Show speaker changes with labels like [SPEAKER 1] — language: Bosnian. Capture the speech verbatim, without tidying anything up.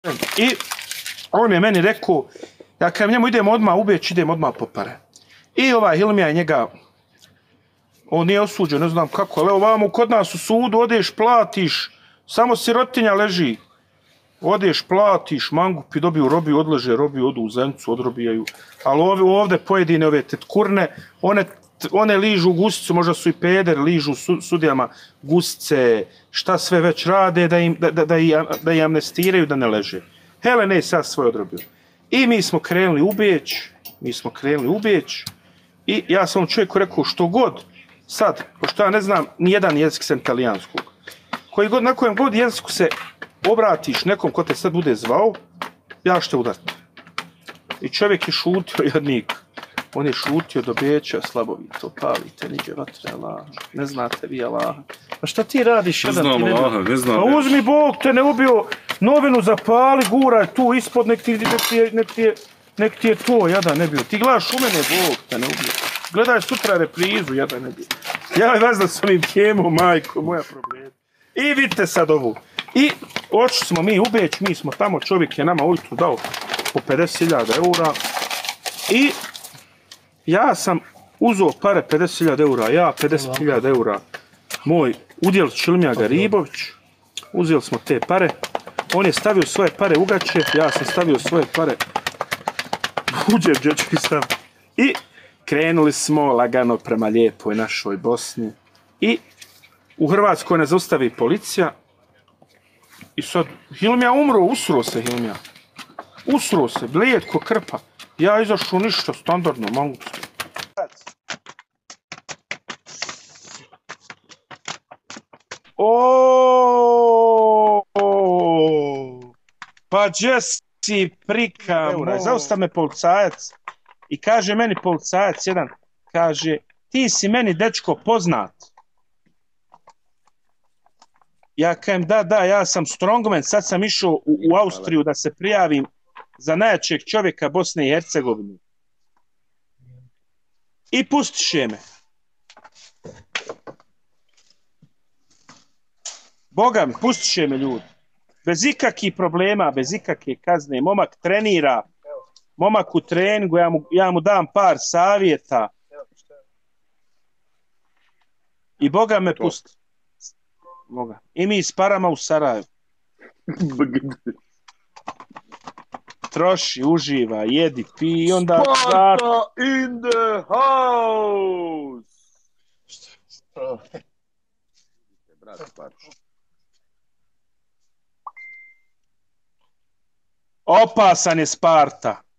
[SPEAKER 1] I on je meni rekao, ja kad njemu idem odmah ubeć, idem odmah po pare. I ovaj Hilmija je njega, on nije osuđen, ne znam kako, ali ovamo kod nas u sudu odeš, platiš, samo sirotinja leži. Odeš, platiš, mangupi dobiju robiju, odleže robiju, odu u Zenicu, odrobijaju. Ali ovdje, ovdje pojedine ove tetkurne, one, one ližu gusicu, možda su i peder, ližu su, sudijama gusice, šta sve već rade, da im, da, da, da, da im amnestiraju, da ne leže. Hele, ne, sad svoje odrobio. I mi smo krenuli u Beč, mi smo krenuli u Beč i ja sam čovjeku rekao što god, sad, pošto ja ne znam nijedan jezik sem italijanskog, koji god, na kojem god jeziku se obratiš nekom ko te sad bude zvao, ja ću te udariti. I čovjek je šutio, jadnik. On je šutio do Beća, slabo vi to palite, niđe vatre, Allah. Ne znate vi, Allah. Pa šta ti radiš?
[SPEAKER 2] Ne znam, Allah, ne znam.
[SPEAKER 1] Pa uzmi Bog te ne ubio, novinu zapali, guraj tu ispod, nek ti, nek ti, je, nek ti, je, nek ti je to, jada ne bio. Ti gledaš u mene, Bog te ne ubio. Gledaj sutra reprizu, jada ne bio. Ja vas da sam im kjemo, majko, moja problema. I vidite sad ovu. I očili smo mi u Beć, mi smo tamo, čovjek je nama ujutru dao po pedeset hiljada eura i ja sam uzeo pare pedeset hiljada eura, ja pedeset hiljada eura, moj udjel Čilmija Garibović, uzeli smo te pare, on je stavio svoje pare u gaće, ja sam stavio svoje pare u džep, džečki stav i krenuli smo lagano prema lijepoj našoj Bosni i u Hrvatskoj ne zaustavi policija. I sad, Hilmija umro, usro se Hilmija. Usro se, blijed ko krpa. Ja izašao ništa, standardno, mangu se. Oooo, pa gdje si prika, zaustav me policajac. I kaže meni policajac jedan, kaže, ti si meni dečko poznat. Ja kajem, da, da, ja sam strongman, sad sam išao u, u Austriju da se prijavim za najjačeg čovjeka Bosne i Hercegovine. I pustiše me. Boga mi, pustiše me ljudi. Bez ikakvih problema, bez ikakve kazne. Momak trenira, momak u treningu, ja mu, ja mu dam par savjeta. I Boga me pusti. Moga. I mi s parama u Sarajevu. Troši, uživa, jedi, pi i onda...
[SPEAKER 2] Sparta in the house!
[SPEAKER 1] Opasan je Sparta.